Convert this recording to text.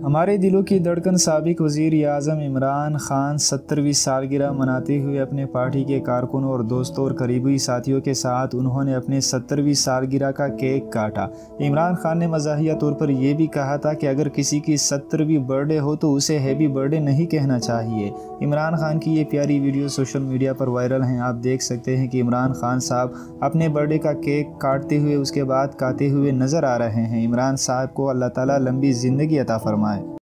हमारे दिलों की धड़कन साबिक वज़ीर-ए-आज़म इमरान खान 70वीं सालगिरह मनाते हुए अपने पार्टी के कारकुनों और दोस्तों और करीबी साथियों के साथ उन्होंने अपने 70वीं सालगिरह का केक काटा। इमरान खान ने मज़ाहिया तौर पर यह भी कहा था कि अगर किसी की 70वीं बर्थडे हो तो उसे हैप्पी बर्थडे नहीं कहना चाहिए। इमरान खान की ये प्यारी वीडियो सोशल मीडिया पर वायरल हैं। आप देख सकते हैं कि इमरान खान साहब अपने बर्थडे का केक काटते हुए उसके बाद खाते हुए नज़र आ रहे हैं। इमरान साहब को अल्लाह ताला लंबी ज़िंदगी अता फरमाए।